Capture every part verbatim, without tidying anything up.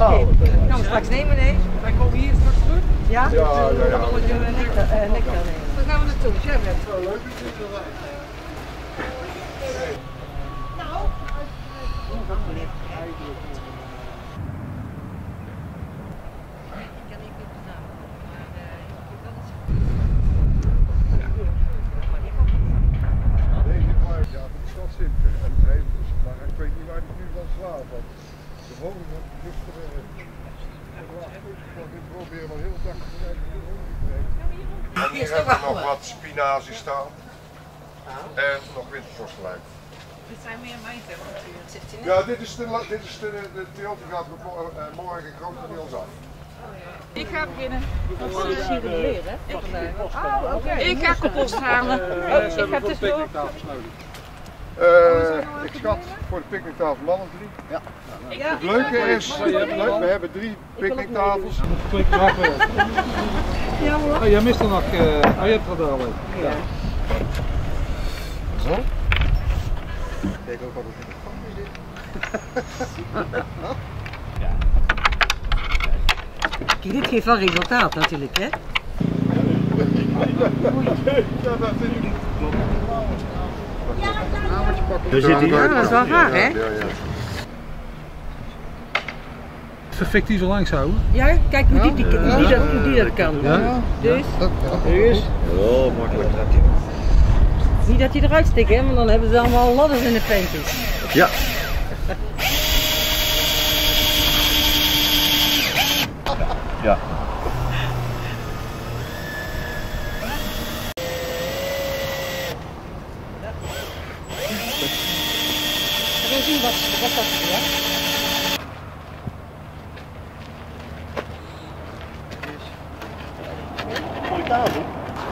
Okay. Gaan we straks nemen, nee? Wij komen hier straks terug. Ja? Ja, ja, ja. Nectar nemen. Dan gaan we naartoe. Jij bent zo leuk. Maar ik weet niet waar ik nu van slaap. Want de volgende gisteren. Ik probeer wel heel dag te rijden. En hier hebben we nog wat spinazie staan. En nog winterpostelijn. Dit zijn meer mijn temperaturen. Ja, dit is de, dit is de, de teelt gaat uh, morgen grotendeels af. Ik ga beginnen. Dat is hier weer, hè? Oh, oké. Ik ga compost halen. Oh, ik ga tussendoor. Uh, ik schat voor de picknicktafel mannen drie. Ja. Ja. Het leuke is, leuk, we hebben drie picknicktafels. Ja hoor. Oh, jij mist er nog, uh, oh, je hebt er al een. Ja. Zo. Kijk ook wat het in de gang zit. Kijk, dit geeft wel resultaat natuurlijk, hè? Ja, dat zit ik. Ja, dat is wel raar, hè? Ja, ja. Verfikt die zo langs houden. Ja, kijk hoe die, die, die, die, dat, hoe die dat kan. Ja. Dus, Dus. Oh, makkelijk. niet dat die eruit stikken, hè, want dan hebben ze allemaal ladders in de peentjes. Ja. Ja. We gaan zien wat, wat dat is, hè? Mooie tafel.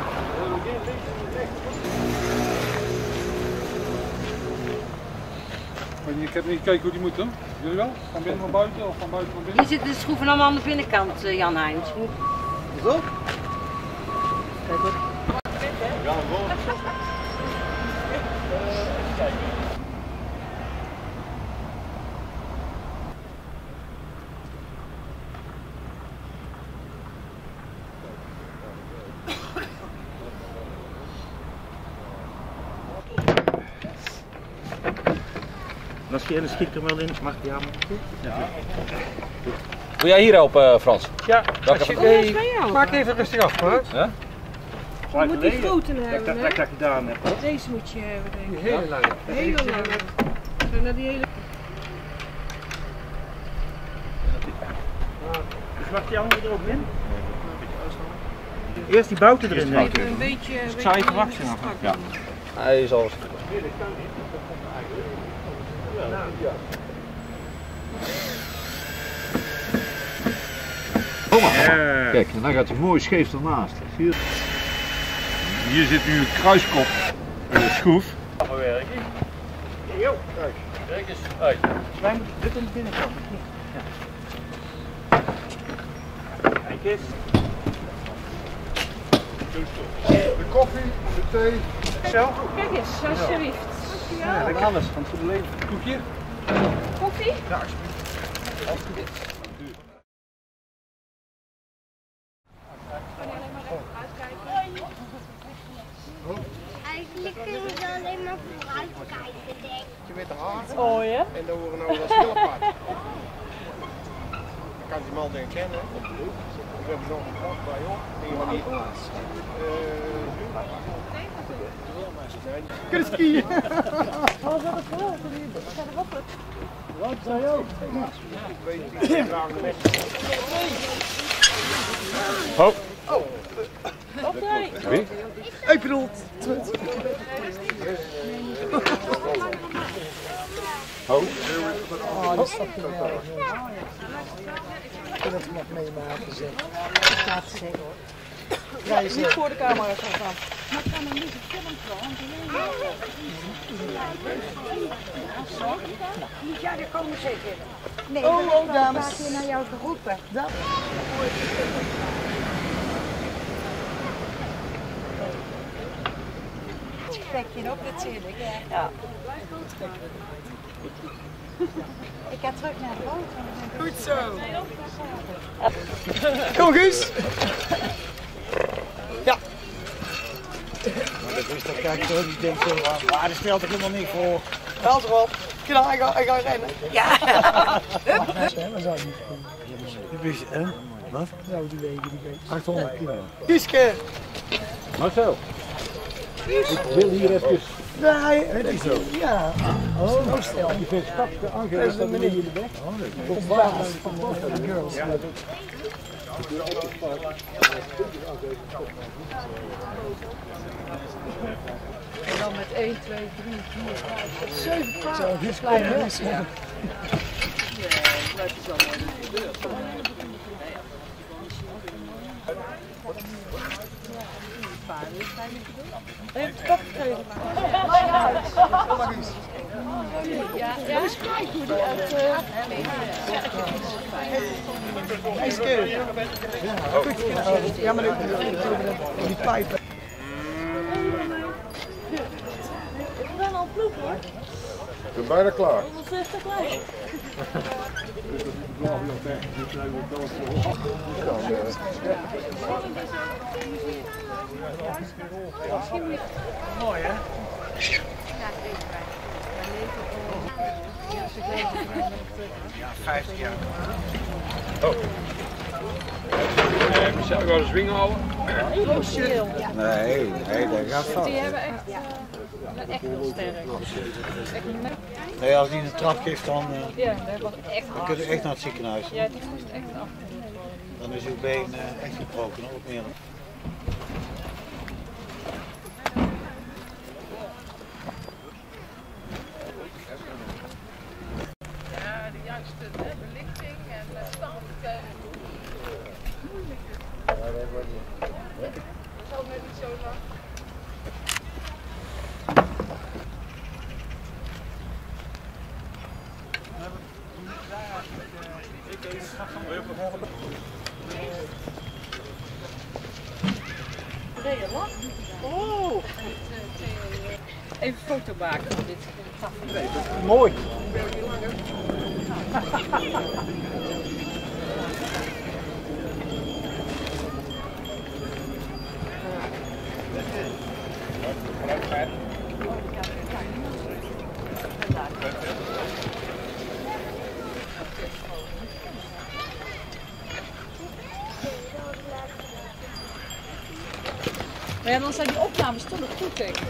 Ik heb niet gekeken hoe die moet doen. Jullie wel? Van binnen naar buiten of van buiten naar binnen? Hier zitten de schroeven allemaal aan de binnenkant, uh, Jan Heijn. Zo? Kijk hoor. Ja, gewoon. Als je in de schiet er wel in, mag die aan. Ja. Wil jij hier helpen, uh, Frans? Ja, als je, hey, maak even rustig af, hè? Ja? Je moet die grote hebben, dat, hè? dat, dat gedaan heb. Deze moet je hebben, denk ik. Die hele lange. De hele lange. Zo naar die hele... Dus mag die andere er ook in? Eerst die bouten erin. Even een beetje... Ik zou even wachten. Ja. Hij is al... Ja. Kijk, en dan gaat hij mooi scheef ernaast. Hier, Hier zit nu een kruiskop in de schroef. werken. Jo. Kijk. Kijk eens uit. Wij moeten dit in de binnenkant. Ja. Kijk eens. De koffie, de thee. Zo. Kijk eens, alsjeblieft. Ja, dat alles van het goede leven. Koekje? Koffie? Ja, alsjeblieft. Eigenlijk kunnen we alleen maar vooruit kijken, denk ik. Je witte haar Oh ja? en dan horen nou dat heel apart. Dan kan die man herkennen. We hebben nog een klant bij op. Die van die. Kunnen skiën! Oh, dat is wel. Ga erop. Wat zei je ook? Ik weet niet, ik draag de weg. Oh. Oké. Wie? Ik bedoel. Oh. Oh, dat is toch geweldig. Ik kan het nog meemaken, zeg. Ik ga het zeggen hoor. Ja, je niet voor de camera gaan gaan. Maar ik kan hem niet gefilmd worden, want ja, daar komen zeker. Nee, oh, oh, dames. Ik heb hier naar jou geroepen. Dat. Kijk je op natuurlijk, ja. Ja. Ik ga terug naar de boot. Goed zo. Kom Guus. Ja. Dat is toch, kijk zo, die denkt zo, maar dat stelt er helemaal niet voor. Haal erop. Kijk, hij gaat, hij gaat rennen. Ja. Hup, hup. Waar zou je niet hè? Wat? Nou, die wegen, die wegen. achthonderd kilo. Guuske. Marcel. Ik wil hier even... Nee, het is zo. Ja. Oh, nou stel. Je vindt stapje aangeven dat meneer in de weg. Oh, dat is baas van de girls. Ja. En dan met één, twee, drie, vier, vijf, zes, zeven paarden. Zo, dit is klein, hè? Ja. Ja, blijft het zo mooi. Heeft het kop gekregen? Ja, ja, is kijk hoe die uit... Ja, maar die pijpen. Ik ben al ploeg hoor. Ik ben bijna klaar. honderdvijftig lijn. Mooi hè? Ja, vijftig jaar. Oh. Uh, Michel, gaan we zwingen houden? Nee, nee, dat gaat fout. Die hebben echt, uh, echt heel sterk. Nee, als die een trap geeft, dan, uh, Ja, dat was echt dan kun je echt naar het ziekenhuis. Ja, die moest echt af. Dan is uw been uh, echt gebroken, ook meer. Ja, de juiste hè, belichting en uh, stand. Uh, Ja, dat wordt niet. dat is ook net niet zo lang. Oh! Even een foto maken van dit. Mooi. Maar ja, dan zijn die opnames toch nog goed, denk ik.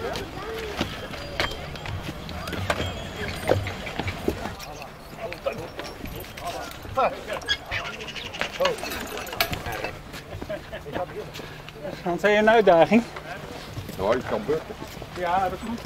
Hans, heb je een uitdaging? Nou, je kan bukken. Ja, dat is goed.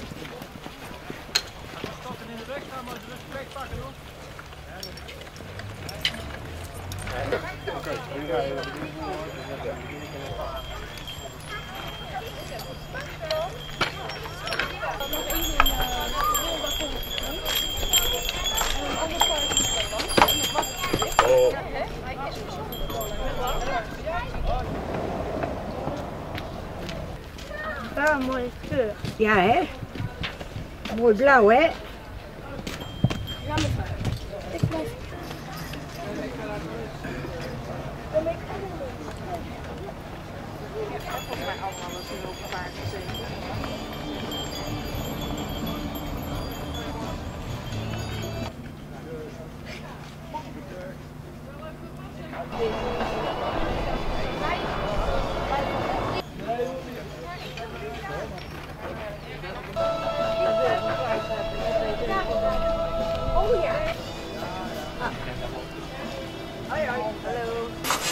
Ah, mooie kleur. Ja, hè? Mooi blauw, hè? Ik blijf. Oh ja. Hoi, hoi. Hallo.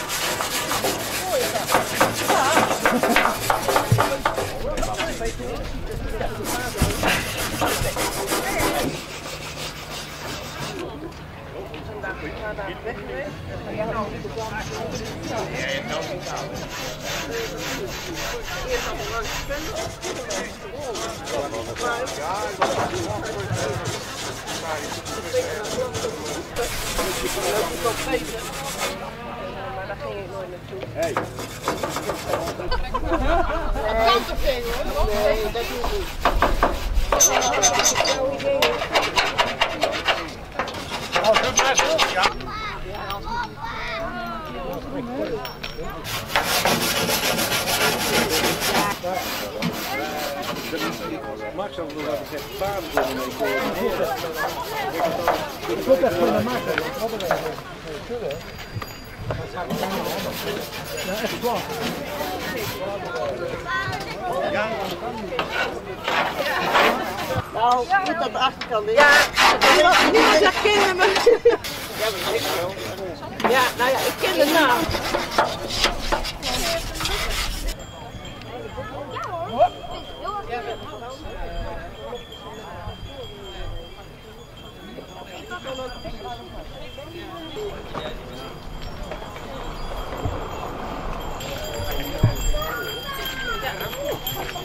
Maar daar ging ik nooit naartoe. Hey. Dat kan toch geen hoor? Nee, dat doe ik niet. omdat ik zeg paarden mee komen. Ik wil echt gewoon naar maken. Ja, echt klaar. Nou, goed dat de achterkant is. Ja, niemand herkende me. Ja, maar ik wel. Ja, nou ja, ik ken de naam. Ja.